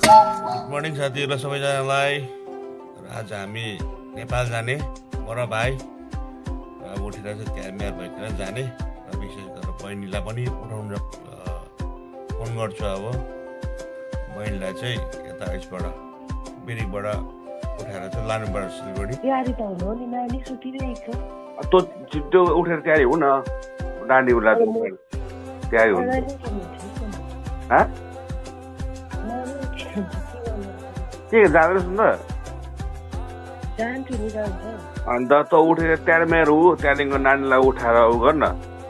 Good morning साथीहरु सबैजनालाई। आज हामी नेपाल जाने म र भाइ अब उठेर चाहिँ तयार भइकन जाने र विशेष गरेर बहिनीलाई पनि उठाउन फोन गर्छु। अब बहिनीलाई चाहिँ यता यसबाट बिरिकबाट उठाएर चाहिँ लानुपर्छ सिलगढी। तयारी त हुनु हो नि, नानी सुतिरहेको त छिटो उठेर तयारी हुन नानी उला तयारी हुनु। के जाँदैछ नि त अन्त त उठेर त्यहाँदेखि त्यहाँदेखिको नानीलाई उठाएर उ गर्न।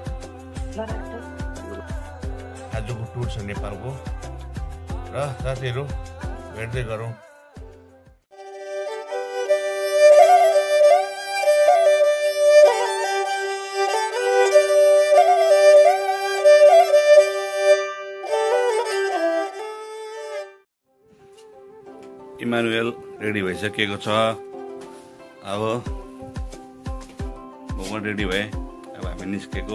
आजको टुर छ नेपालको र साथीहरू भेट्दै गरौँ। इमानुएल रेडी भइसकेको छ। अब म पनि रेडी भएँ। अब हामी निस्केको।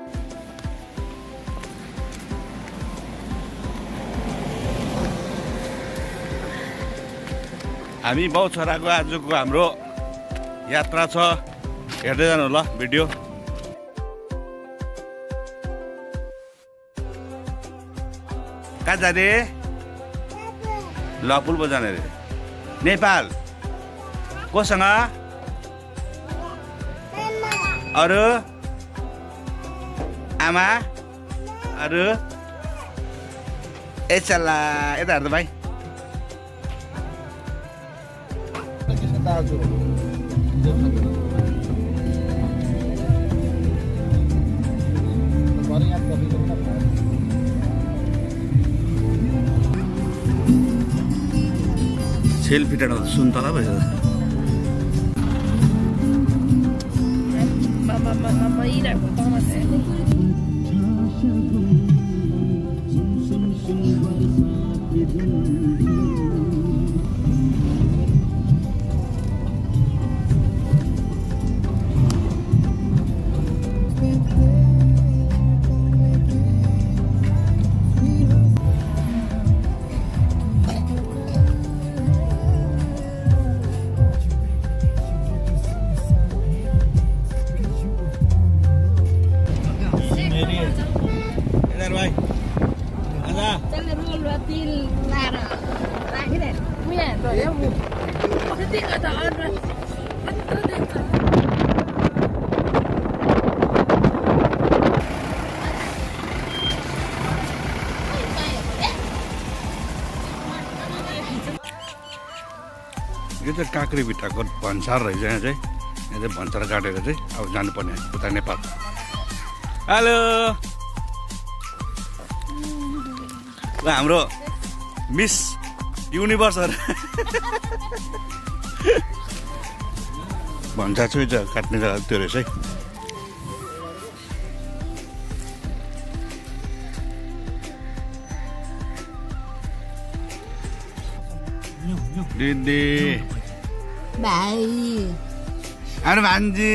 हामी बाउ छोराको आजको हाम्रो यात्रा छ, हेर्दै जानु ल भिडियो। कहाँ जाने? लपुल जाने रे नेपाल। कोसँग? अरू आमा अरू ए चल्ला यता हेर्नु भाइ। सेल्फी टाढा सुन्तला भएछ। यो चाहिँ काँक्री भिट्टाको भन्सार रहेछ। यहाँ चाहिँ भन्सार काटेर चाहिँ अब जानुपर्ने उता नेपाल। हेलो ल हाम्रो मिस युनिभर्स भन्सार चाहिँ काट्ने जग्गा त्यो रहेछ है। दिदी भाइ अरे भान्जी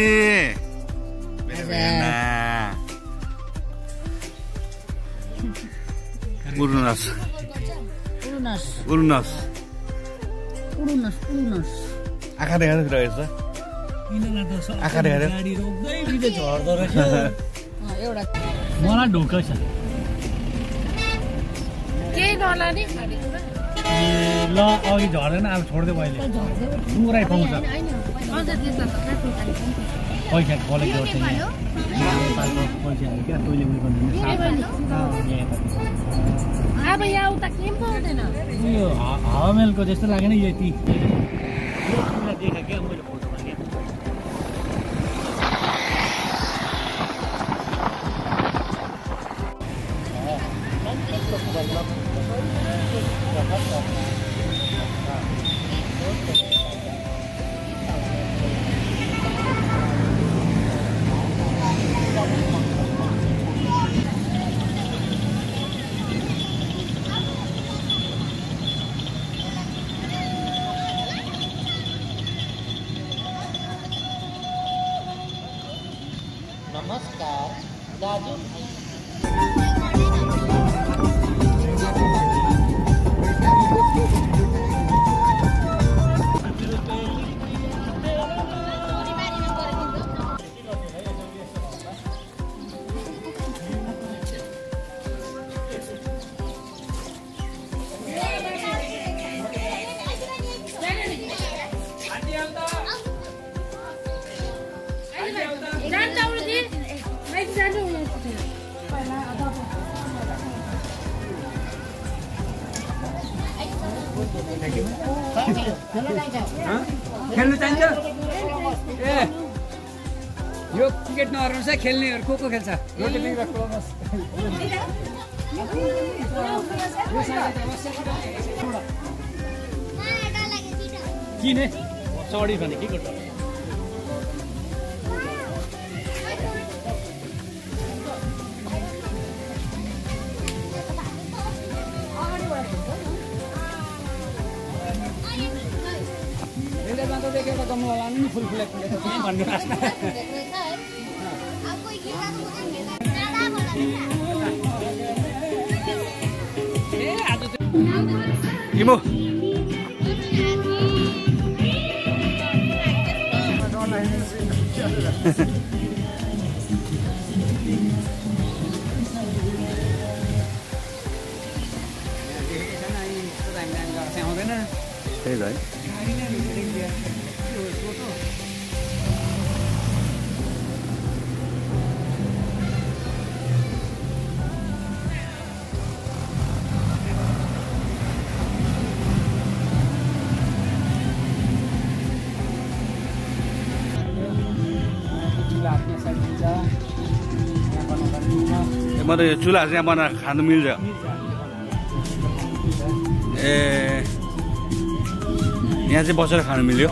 उरुनस उरुनस उरुनस उरुनस आँखा देखाएर रहेछ। आँखा देखाएर एउटा मलाई ढोका छ के नलाने ल अघि झर्दैन। अब छोड्दै अहिले पुरै पाउँछ पैसा कलेक्ट गर्छ नेपालको पैसाहरू क्या तैँले उयो अब यहाँ उता के पाउँदैन। यो हावामेलको जस्तो लाग्यो नि यति देखा क्या मैले फोटोमा क्या। नमस्कार दाजु। खेल्नु चाहिन्छ ए यो क्रिकेट नहराउनुस् है खेल्नेहरू को खेल्छ किन चढी भने के गर्छ देखेर गम्ला नि फुलफुले फुलेको पनि भन्नुहोस् न इमो त्यही त मतलब यो चुल्हा चाहिँ यहाँ बनाएर खानु मिल्छ ए यहाँ चाहिँ बसेर खानु मिल्यो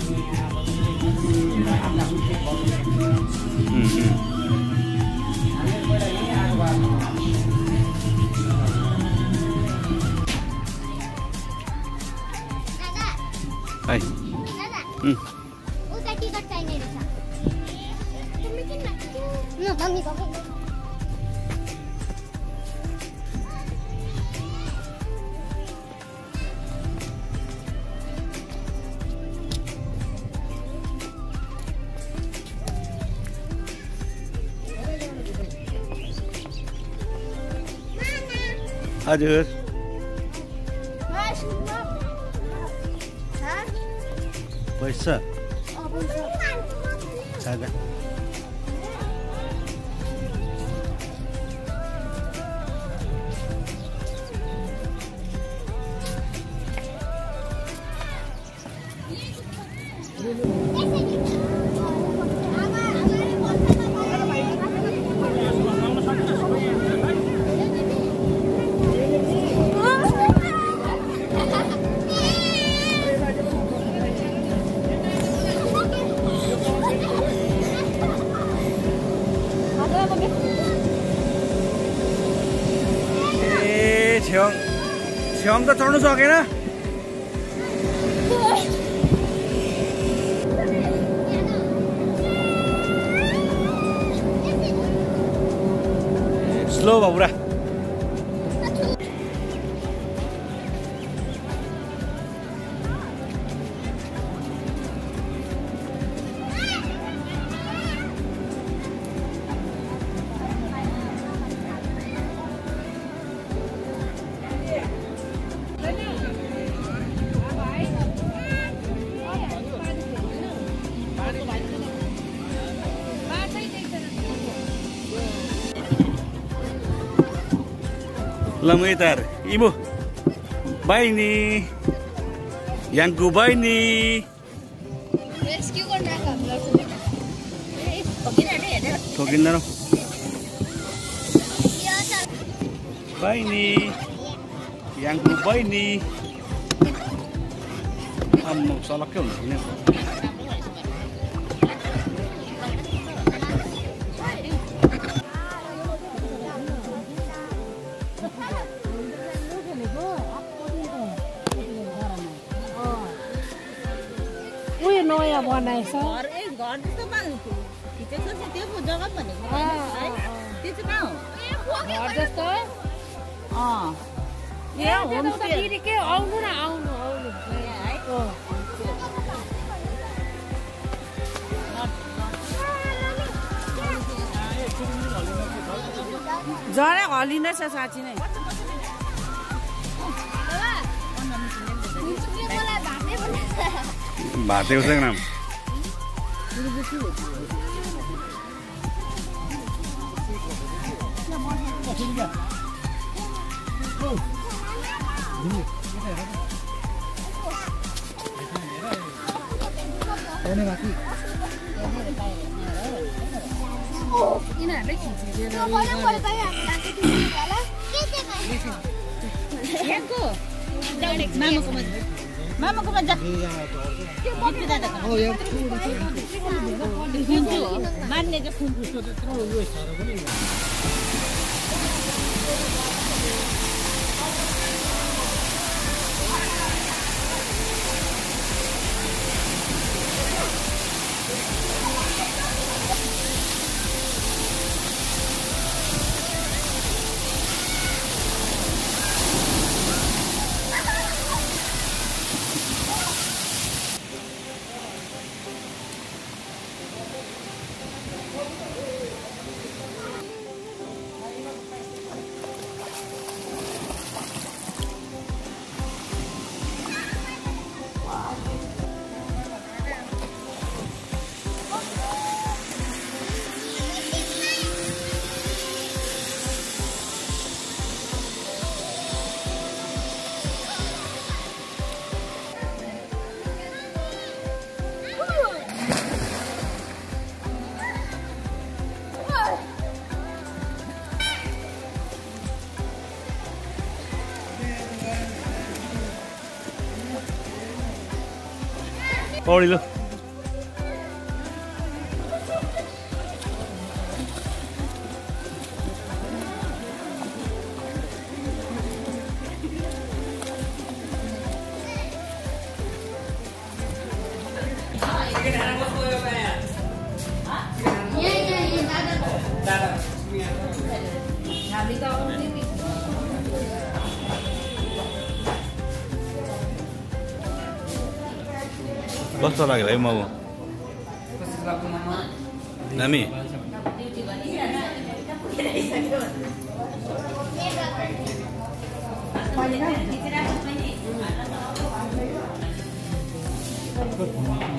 है हजुर पैसा खाजा छेउमा त चढ्नु सकेन स्लो भयो पुरा Lamitar, ibu, baini, yangku baini. Tokin na, baini, yangku baini. Kamu salah kau ni. नयाँ बनाएछ घर जस्तो बनाएको खिचेको छ त्यो जग्गा भनेको है त्यो चाहिँ कहाँ हो घर जस्तो यहाँ होमस्टे के आउनु न आउनु आउनु जरा हलिँदै छ साँच्ची नै भाते को नाम पढ्ने बाँकी यिनीहरूले खिचिदिएर मामाकोमा जा मान्ने चाहिँ फुन्चु पौडी लो कस्तो लाग्यो है मोमो नामी Thank you.